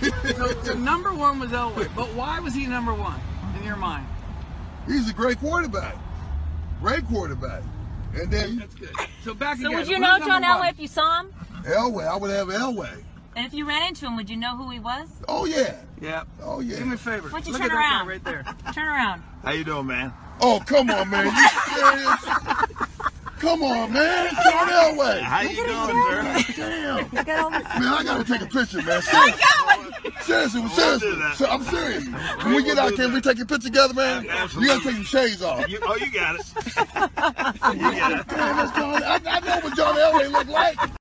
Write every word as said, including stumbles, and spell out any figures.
So, so number one was Elway, but why was he number one in your mind? He's a great quarterback. Great quarterback. And then That's good. So back So again. would you Who's know number John one? Elway if you saw him? Elway, I would have Elway. And if you ran into him, would you know who he was? Oh yeah. Yeah. Oh yeah. Do me a favor. Why don't you Look turn at around? that guy right there. Turn around. How you doing, man? Oh come on, man. You serious? Come on, man. John Elway. How you doing, sir? Damn. Look at all this. Man, I gotta take a picture, man. Seriously, seriously, seriously. do that. So, I'm serious. When we get out there, we take a picture together, man. You gotta take your shades off. You, oh, you got it. You got it. Damn, that's John. I, I know what John Elway look like.